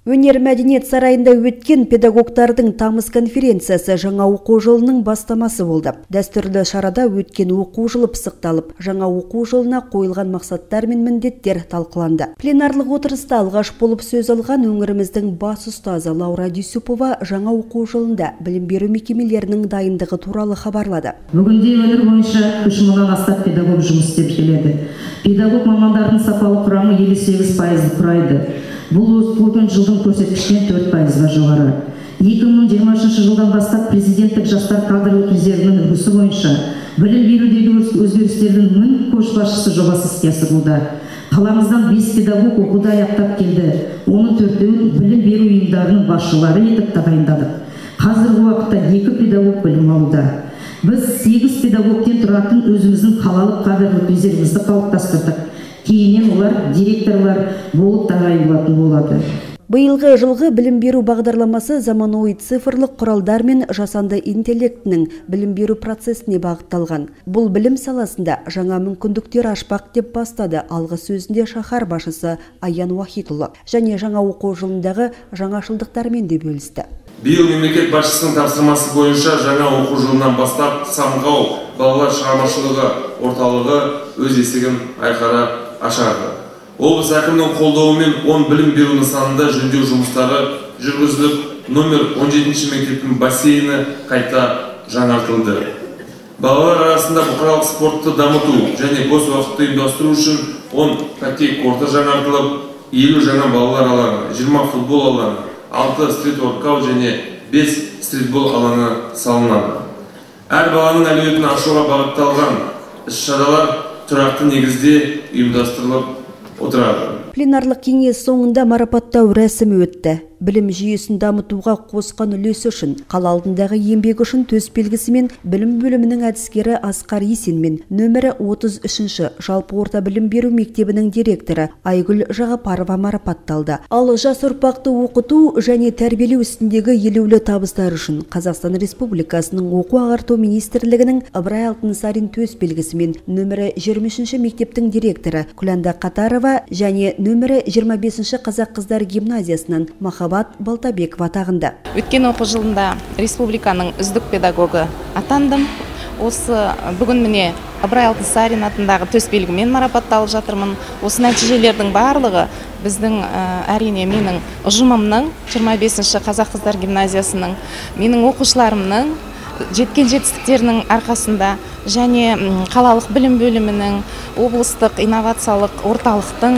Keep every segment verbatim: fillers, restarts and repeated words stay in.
Өнер мәдениет сарайында өткен педагогтардың тамыз конференциясы жаңа оқу жылының бастамасы болды. Дәстүрлі шарада өткен оқу жылы пысықталып, жаңа оқу жылына қойылған мақсаттар мен міндеттер талқыланды. Пленарлық отырыста алғаш болып сөз алған өңіріміздің бас ұстазы Лаура Дюсупова жаңа оқу жылында білім беру мекемелерінің дайындығы туралы хабарлады. Бүгінде өңір бойынша үш мыңнан астам педагог жұмыс істеп келеді. Педагог мамандардың сапалы құрамы елу сегіз пайызды құрайды. Бұл өткен жылдың көрсеткішінен төрт пайызға жоғары. екі мың жиырмасыншы жылдан бастап президенттік жастар кадрлық резервінің үлгісі бойынша білім берудегі өзгерістердің мың көшбасшысы жобасы іске асырылуда. Қаламыздан бес педагог оқуды аяқтап келді. Оның төртеуін білім беру ұйымдарының басшылары етіп тағайындадық. Қазіргі уақытта екі педагог білім алуда. Біз сегіз педагогтен тұратын өзіміздің қалалық кадрлық резервімізді қалыптастырдық. Кейіннен олар директорлар болып тағайындалатын болады. Биылғы жылғы білім беру бағдарламасы заманауи цифрлық құралдар мен жасанды интеллектінің білім беру процесіне бағытталған. Бұл білім саласында жаңа мүмкіндіктер ашпақ деп бастады алғы сөзінде шаһар басшысы Аян Уахитұлы. Және жаңа оқу жылындағы жаңашылдықтармен де бөлісті. Биыл мемлекет басшысының тапсырмасы бойынша жаңа оқу жылынан бастап Самғау балалар шығармашылығы орталығы өз есігін айқара ашады. Облыс әкімінің қолдауымен он білім беру нысанында жөндеу жұмыстары жүргізіліп, номер он жетінші мектептің бассейні қайта жаңартылды. Балалар арасында бұқаралық спортты дамыту және бос уақытты ұйымдастыру үшін он хоккей корты жаңартылып, елу жаңа балалар алаңы, жиырма футбол алаңы, алты стрит-воркаут және бес стритбол алаңы салынады. Әр баланың әлеуетін ашуға бағытталған іс-шаралар тұрақты негізде ұйымдастырылып отырады. Пленарлық кеңес соңында марапаттау рәсімі өтті. Білім жүйесін дамытуға қосқан үлесі үшін, қала алдындағы еңбегі үшін төсбелгісі мен білім бөлімінің әдіскері Асқар Есен мен нөмірі отыз үшінші жалпы орта білім беру мектебінің директоры Айгүл Жағапарова марапатталды. Ал жас ұрпақты оқыту және тәрбиелеу үстіндегі елеулі табыстар үшін Қазақстан Республикасының оқу ағарту министрлігінің Ыбырай Алтынсарин төсбелгісі мен нөмірі жиырма үшінші мектептің директоры Күләнда Қатарова және нөмірі жиырма бесінші Қазақ қыздар гимназиясынан Махаббат Балтабекова тағында. Өткен оқу жылында республиканың үздік педагогы атандым. Осы бүгін міне Ыбырай Алтынсарин атындағы төсбелгімен марапатталып жатырмын. Осы нәтижелердің барлығы біздің әрине менің ұжымымның жиырма бесінші Қазақ қыздар гимназиясының менің оқушыларымның жеткен жетістіктерінің арқасында және қалалық білім бөлімінің, облыстық инновациялық орталықтың,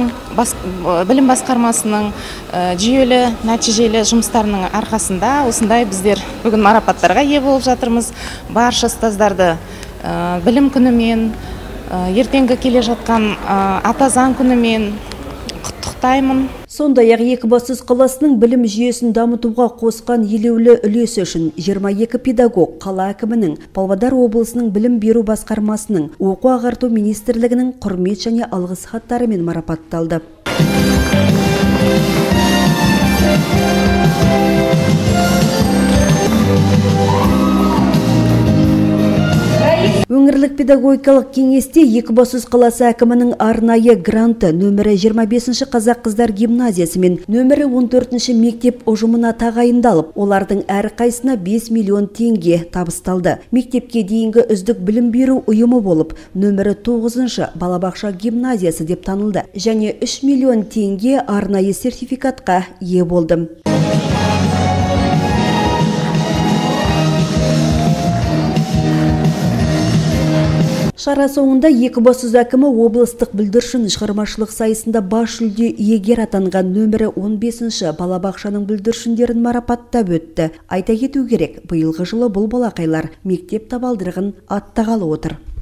білім басқармасының жүйелі, нәтижелі жұмыстарының арқасында осындай біздер бүгін марапаттарға ие болып жатырмыз. Барша ұстаздарды білім күнімен, ертеңгі келе жатқан ата заң күнімен құттықтаймын. Сондай-ақ Екібастұз қаласының білім жүйесін дамытуға қосқан елеулі үлесі үшін жиырма екі педагог қала әкімінің, Павлодар облысының білім беру басқармасының, оқу ағарту министрлігінің құрмет және алғыс хаттарымен марапатталды. Өңірлік педагогикалық кеңесте Екібастұз қаласы әкімінің арнайы гранты нөмірі жиырма бесінші Қазақ қыздар гимназиясы мен нөмірі он төртінші мектеп ұжымына тағайындалып, олардың әр қайсына бес миллион теңге табысталды. Мектепке дейінгі үздік білім беру ұйымы болып, нөмірі тоғызыншы балабақша гимназиясы деп танылды және үш миллион теңге арнайы сертификатқа ие болды. Шара соңында Екібастұз әкімі облыстық бүлдіршін шығармашылық сайысында бас жүлде иегер атанған нөмірі он бесінші балабақшаның бүлдіршіндерін марапаттап өтті. Айта кету керек, биылғы жылы бұл балақайлар мектеп табалдырығын аттағалы отыр.